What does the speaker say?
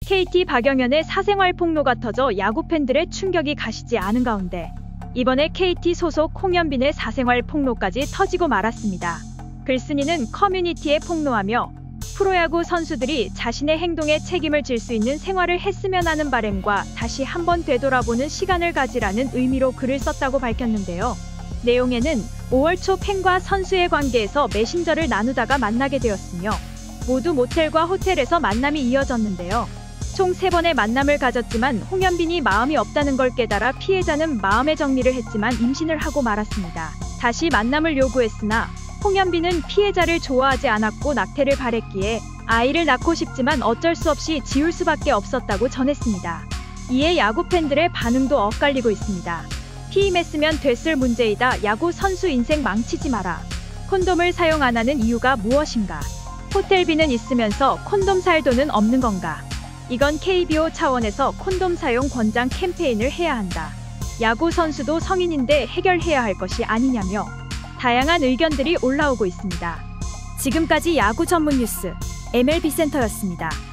KT 박영현의 사생활 폭로가 터져 야구 팬들의 충격이 가시지 않은 가운데 이번에 KT 소속 홍현빈의 사생활 폭로까지 터지고 말았습니다. 글쓴이는 커뮤니티에 폭로하며 프로야구 선수들이 자신의 행동에 책임을 질 수 있는 생활을 했으면 하는 바람과 다시 한번 되돌아보는 시간을 가지라는 의미로 글을 썼다고 밝혔는데요. 내용에는 5월 초 팬과 선수의 관계에서 메신저를 나누다가 만나게 되었으며 모두 모텔과 호텔에서 만남이 이어졌는데요. 총 3번의 만남을 가졌지만 홍현빈이 마음이 없다는 걸 깨달아 피해자는 마음의 정리를 했지만 임신을 하고 말았습니다. 다시 만남을 요구했으나 홍현빈은 피해자를 좋아하지 않았고 낙태를 바랬기에 아이를 낳고 싶지만 어쩔 수 없이 지울 수밖에 없었다고 전했습니다. 이에 야구 팬들의 반응도 엇갈리고 있습니다. 피임했으면 됐을 문제이다. 야구 선수 인생 망치지 마라. 콘돔을 사용 안 하는 이유가 무엇인가? 호텔비는 있으면서 콘돔 살 돈은 없는 건가? 이건 KBO 차원에서 콘돔 사용 권장 캠페인을 해야 한다. 야구 선수도 성인인데 해결해야 할 것이 아니냐며 다양한 의견들이 올라오고 있습니다. 지금까지 야구 전문 뉴스 MLB 센터였습니다.